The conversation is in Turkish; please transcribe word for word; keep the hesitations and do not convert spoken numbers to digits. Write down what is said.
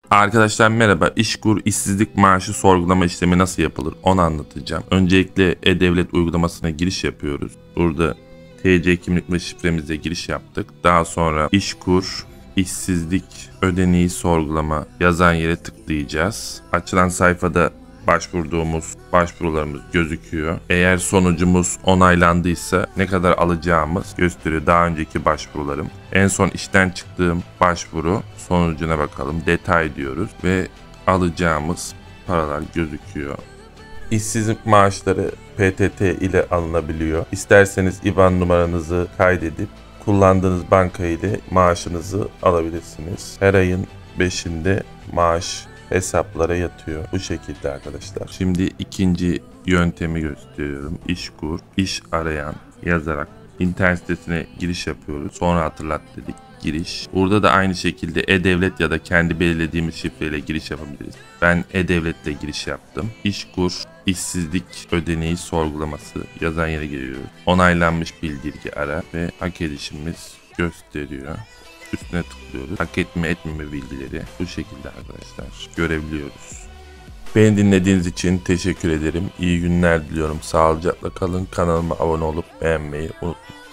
Arkadaşlar merhaba. İşkur işsizlik maaşı sorgulama işlemi nasıl yapılır onu anlatacağım. Öncelikle E-Devlet uygulamasına giriş yapıyoruz. Burada T C kimlik ve şifremizle giriş yaptık. Daha sonra İşkur işsizlik ödeneği sorgulama yazan yere tıklayacağız. Açılan sayfada başvurduğumuz başvurularımız gözüküyor. Eğer sonucumuz onaylandıysa ne kadar alacağımız gösteriyor. Daha önceki başvurularım. En son işten çıktığım başvuru sonucuna bakalım. Detay diyoruz ve alacağımız paralar gözüküyor. İşsizlik maaşları P T T ile alınabiliyor. İsterseniz İ B A N numaranızı kaydedip kullandığınız banka ile maaşınızı alabilirsiniz. Her ayın beşinde maaş hesaplara yatıyor. Bu şekilde arkadaşlar. Şimdi ikinci yöntemi gösteriyorum. İşkur, iş arayan yazarak internet sitesine giriş yapıyoruz. Sonra hatırlat dedik. Giriş. Burada da aynı şekilde E-Devlet ya da kendi belirlediğimiz şifreyle giriş yapabiliriz. Ben E-Devlet ile giriş yaptım. İşkur, işsizlik ödeneği sorgulaması yazan yere giriyoruz. Onaylanmış bildirgi ara ve hak edişimiz gösteriyor. Üstüne tıklıyoruz. Hak etme etmeme bilgileri bu şekilde arkadaşlar görebiliyoruz. Beni dinlediğiniz için teşekkür ederim. İyi günler diliyorum. Sağlıcakla kalın. Kanalıma abone olup beğenmeyi unutmayın.